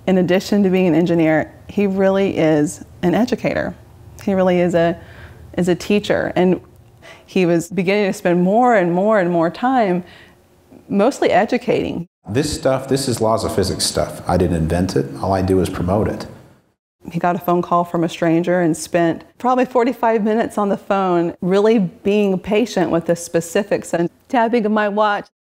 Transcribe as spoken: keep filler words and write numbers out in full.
in addition to being an engineer, he really is an educator. He really is a, is a teacher. And he was beginning to spend more and more and more time mostly educating. This stuff, this is laws of physics stuff. I didn't invent it. All I do is promote it. He got a phone call from a stranger and spent probably forty-five minutes on the phone really being patient with the specifics and tapping of my watch.